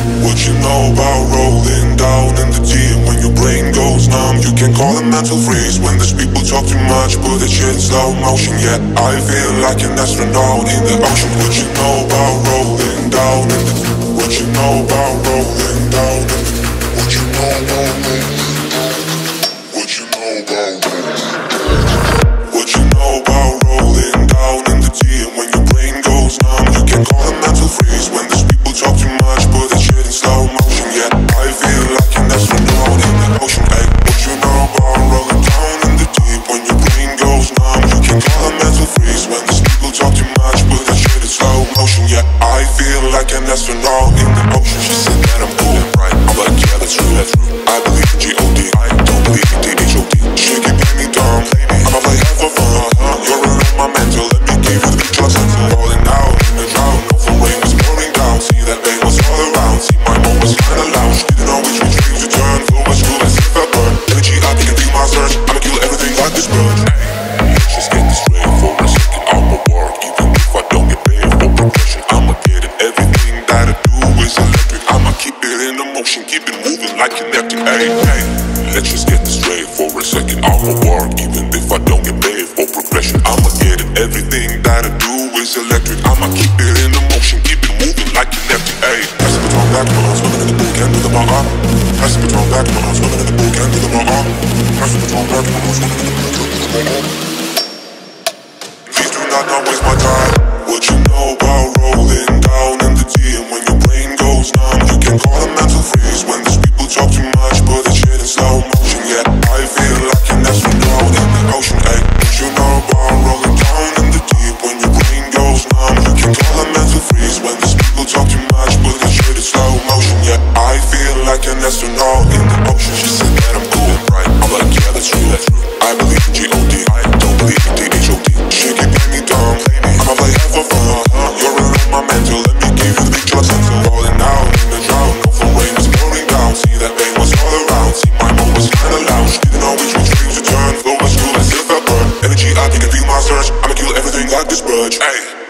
What you know about rolling down in the deep? When your brain goes numb, you can call it mental freeze. When these people talk too much, put that shit in slow motion. Yet I feel like an astronaut in the ocean. What you know about rolling down in the deep? What you know about rolling down in the deep? What you know about rolling down? What you know about rolling? What you know about rolling down in the deep? When your brain goes numb, you can call it mental freeze. When these people talk too much, put that shit in slow motion. Yet I feel like an astronaut in the ocean. Ay, what you know about rolling down in the deep? When your brain goes numb, you can call it mental freeze. When these people talk too much, put that shit in slow motion. Yet I feel like an astronaut in the ocean. She said that I'm cool, right? I'm like, yeah, that's true, that's true. I believe in G.O.D. I don't believe in D.H.O.D. She can play me dumb, I'ma play half for fun. You're alone, my mental, let me give you the trust. Falling out in the drought, no full rain was pouring down. See that pain was all around, see my mom was kinda lounge. Didn't know which way to turn, flow was cool as if I burn. Energy up, you can be my search, I'ma kill everything like this grudge. Let's just get this straight for a second, I'ma work. Even if I don't get paid for progression, I'ma get it. Everything that I do is electric, I'ma keep it in the motion, keep it moving like kinetic. Hey, hey, let's just get this straight for a second, I'ma work. Even if I don't get paid for progression, I'ma get it. Everything that I do is electric, I'ma keep it in the motion, keep it moving like kinetic. Hey, pass the baton back to my arms, swimming in the pool, can't do the bar. Pass the baton back to my arms, swimming in the pool, can't do the bar. Pass the baton back to my arms, swimming in the pool, can't do the bar. Please do not waste my time. What you know about rolling down in the deep? When your brain goes numb, you can call it mental freeze. When these people talk too much, put that shit in slow motion. Yet I feel like an astronaut in the ocean. Ay, what you know about rolling down in the deep? When your brain goes numb, you can call it mental freeze. When these people talk too much, put that shit in slow motion. Yet I feel like an astronaut in the ocean. She said that I'm cool, right? I'm like, yeah, that's true, that's true. I believe in G.O.D. I don't believe in D.H.O.D. She can play me dumb, I'ma play half for fun. You're alone, my mental, let me give you the big trust. Falling out in the drought, no full rain was pouring down. See that pain was all around, see my mom was kinda lounge. Didn't know which way to turn, flow was cool as if I burn. Energy up, you can feel my surge, I'ma kill everything like this grudge. Ay.